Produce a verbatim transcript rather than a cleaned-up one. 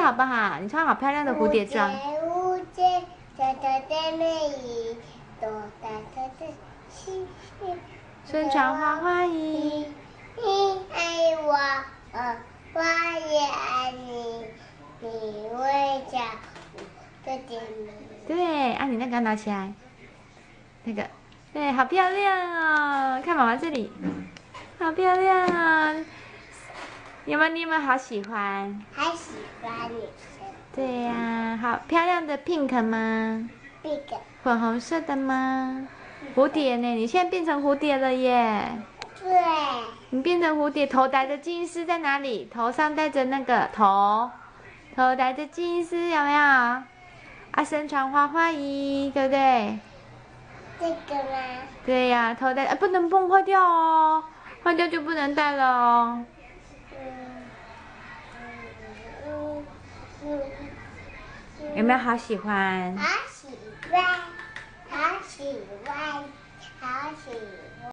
好不好？你穿好漂亮的蝴蝶装。 蝴蝶，小小的美丽，多大的心心， 身穿花花衣。 你爱我，我也爱你，你微笑的甜蜜。对， 啊，你那个拿起来，那个，对，好漂亮哦！看妈妈这里，好漂亮啊、哦！有没有？你有没有好喜欢？ 还喜欢女生。 对呀、啊，好漂亮的 pink 吗 ？pink。 粉红色的吗？蝴蝶呢？你现在变成蝴蝶了耶！ 对。 你变成蝴蝶，头戴着金丝在哪里？头上戴着那个头，头戴着金丝有没有？啊，身穿花花衣，对不对？ 这个吗？ 对呀、啊，头戴啊，不能碰坏掉哦，坏掉就不能戴了哦。 嗯嗯嗯、 有没有好喜欢？ 好喜欢，好喜欢，好喜欢。